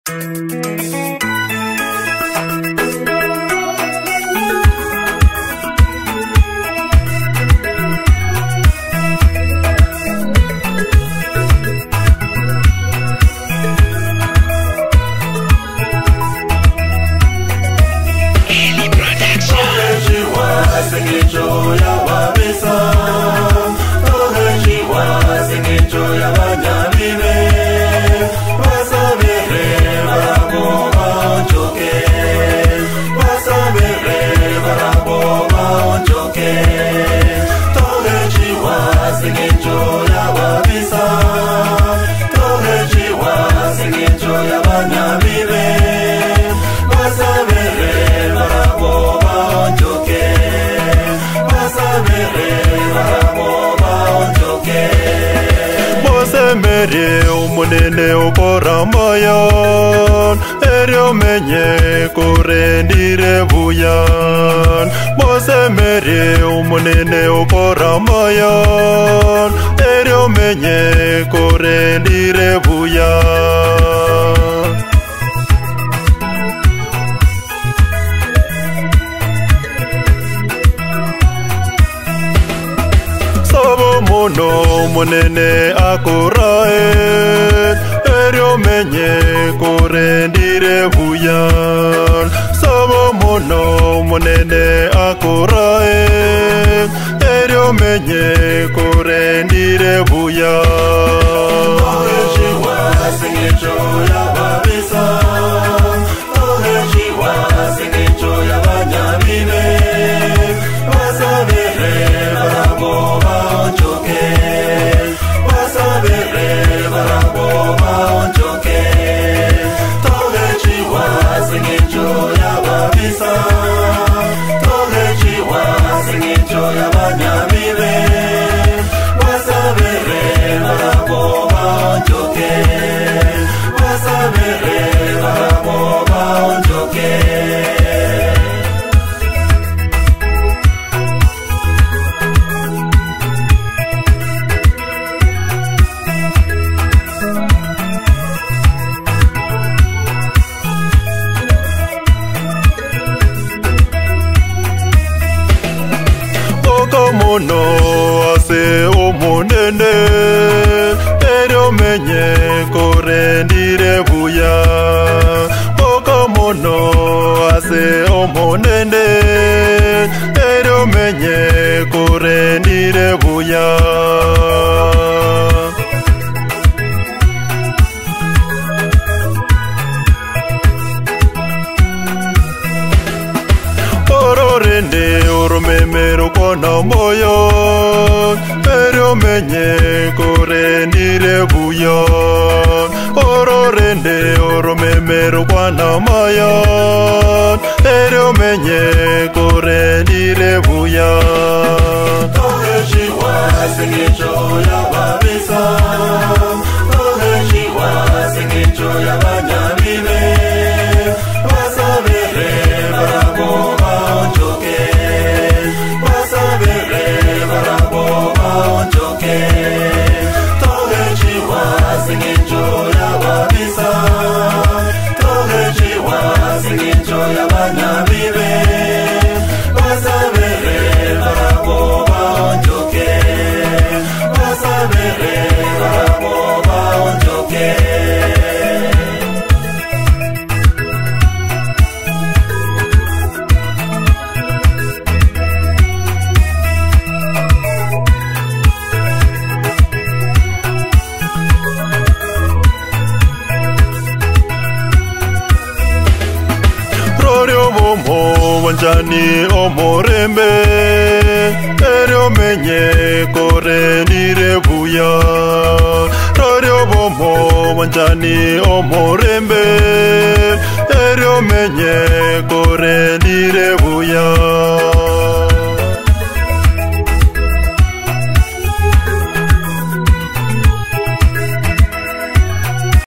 Mere umunene ukoramayan Erio menye kurendire buyan Mose mere umunene ukoramayan Erio menye kurendire buyan Mono munene akurae Erio menye kurendire buyan Sabo mono munene akurae Erio menye kurendire buyan Ohejiwa singicho ya babisa Ohejiwa singicho ya banyamine Wasabere baraboba Mono ase omonene Erio menye kurendire buya Oko mono ase omonene Erio menye kurendire buya Ororende oromemero kona moyo Erio menye kurendire buya Ororende oromemero kona moyo Erio menye kurendire buya Tohejiwa singicho ya babisa Tohejiwa singicho ya banyamine Wasabere baraboba Wanjani omorembe Erio menye kurendire buya Rorio bomo wanjani omorembe Erio menye kurendire buya